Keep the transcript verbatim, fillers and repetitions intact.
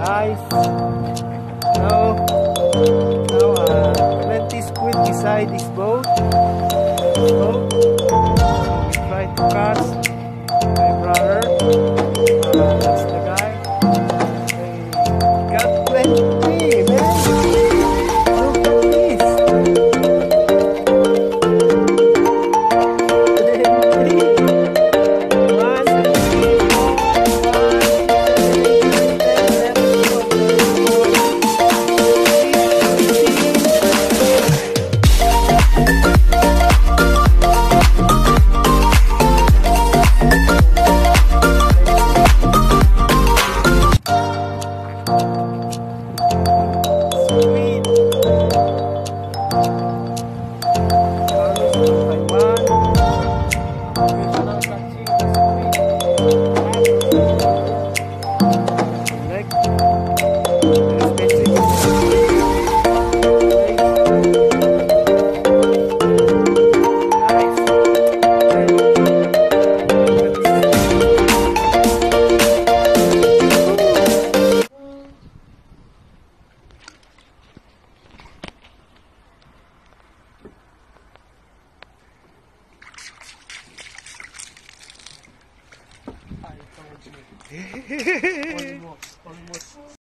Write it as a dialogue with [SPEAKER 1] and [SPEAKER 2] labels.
[SPEAKER 1] ice. Now, now uh, plenty squid beside this boat. This boat. We try to catch my brother. Uh, that's the guy. They got plenty, man. Look at this.
[SPEAKER 2] Almost, almost.